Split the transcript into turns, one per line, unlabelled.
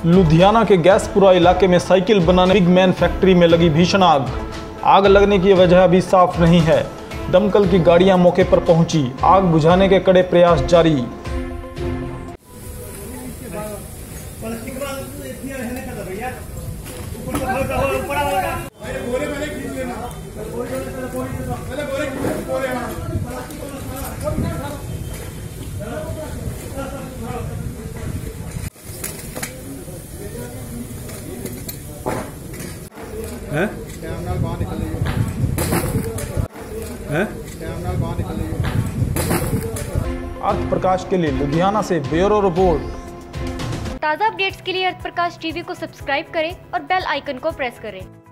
लुधियाना के गैसपुरा इलाके में साइकिल बनाने बिग मैन फैक्ट्री में लगी भीषण आग। आग लगने की वजह अभी साफ नहीं है। दमकल की गाड़ियां मौके पर पहुंची, आग बुझाने के कड़े प्रयास जारी। अर्थ प्रकाश के लिए लुधियाना से ब्यूरो रिपोर्ट।
ताज़ा अपडेट्स के लिए अर्थ प्रकाश टीवी को सब्सक्राइब करें और बेल आइकन को प्रेस करें।